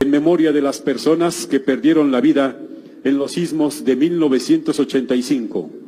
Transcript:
en memoria de las personas que perdieron la vida en los sismos de 1985.